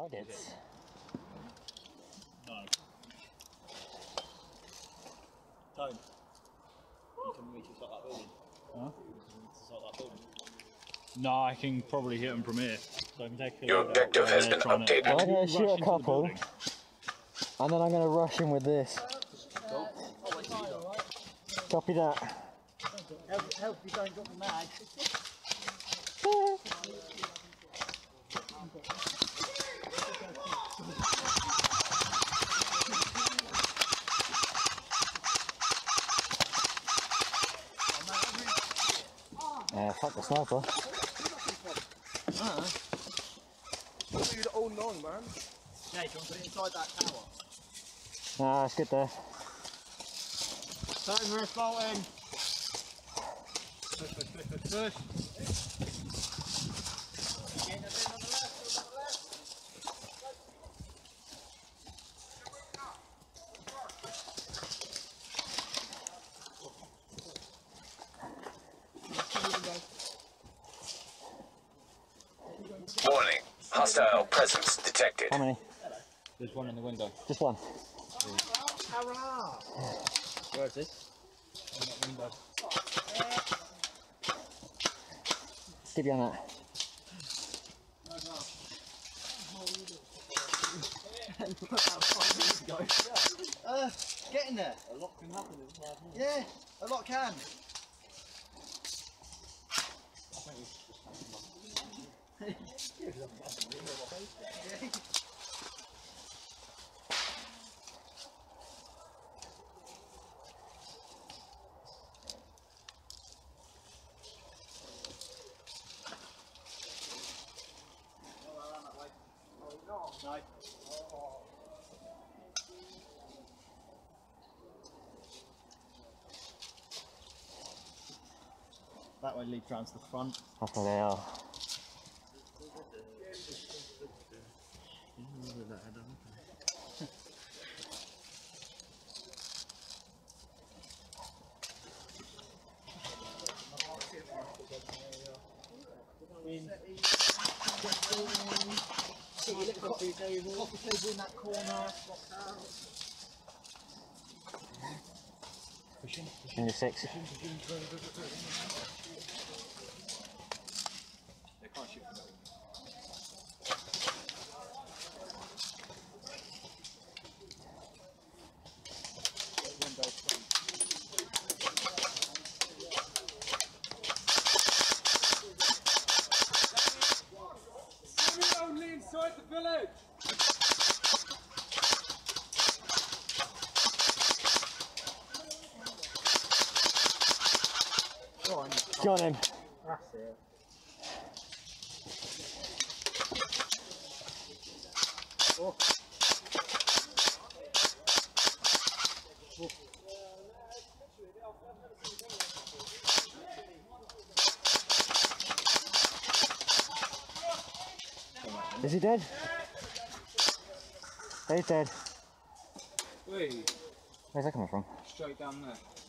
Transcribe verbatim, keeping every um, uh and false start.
targets. No. Tone. You can reach inside that building. Huh? Inside that building. No, I can probably hit them from here. So I can take Your objective has been updated. I'm going to shoot a couple, and then I'm going to rush him with this. Copy that. Help, help you don't drop the mag. Yeah, fuck the sniper. Uh-huh. Do the all nine, man. Yeah, do you want to put it inside that tower? Nah, it's good there. Time we're assaulting. Push, push, push, push, push. Warning. Hostile presence detected. How many? There's one in the window. Just one. Hurrah! Where is this? In that window. Keep you on that. uh, get in there. A lot can happen in five minutes. Yeah, a lot can. No. That way leads round to the front. That's where they are. Coffee table. Coffee table in that corner. Pushing. In the six. They can't shoot. Only inside the village. Go on. Go on in. That's it. Oh. Is he dead? He's dead. Wait, Where's that coming from? straight down there.